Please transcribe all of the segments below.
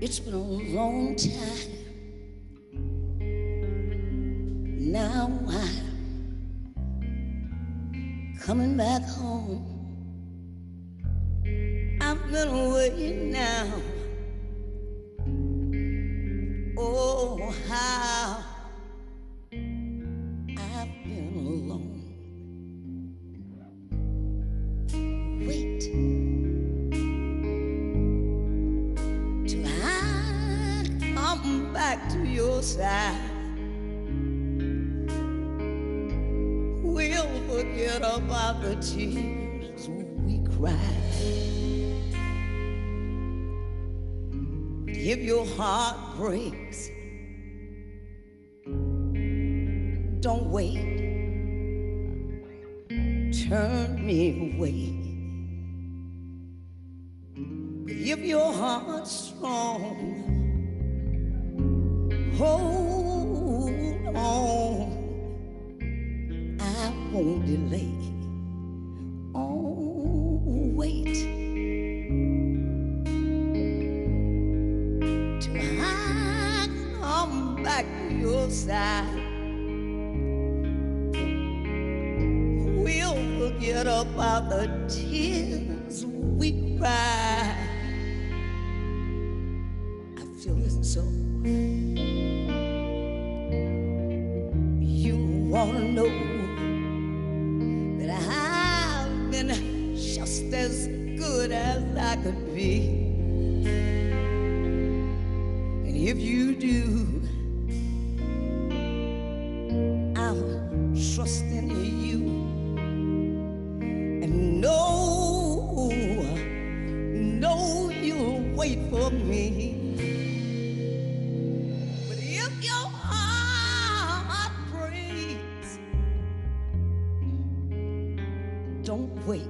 It's been a long time. Now I'm coming back home. I've been away now. Oh, how I've been alone. Wait till I come back to your side. We'll forget about the tears we cried. If your heart breaks, don't wait. Turn me away. If your heart's strong, hold on. I won't delay. Oh, wait till I come back to your side. We'll forget about the tears we cried. I feel this so. You wanna know that I've been just as good as I could be. And if you do, I'm trusting you. And no, you'll wait for me. But if your heart breaks, don't wait.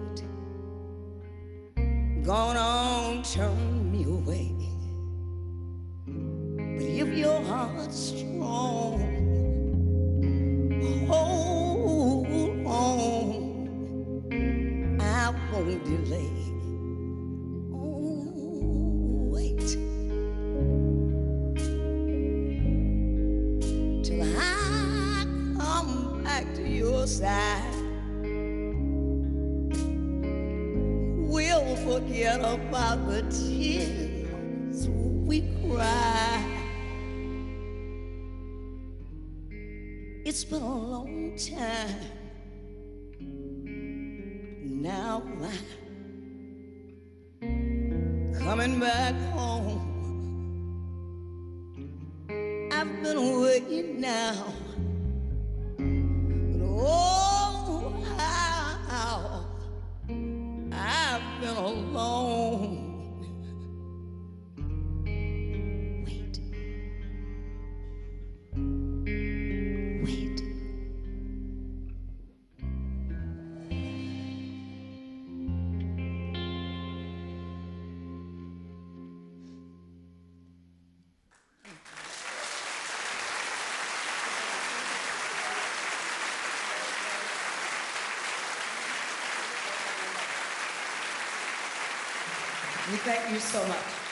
Gone on, turn me away. But if your heart's strong, hold on. I won't delay. Oh, wait till I come back to your side. We'll forget about the tears we cried. It's been a long time. Now I'm coming back home. I've been away now. But oh, how I've been alone. Wait. Wait. We thank you so much.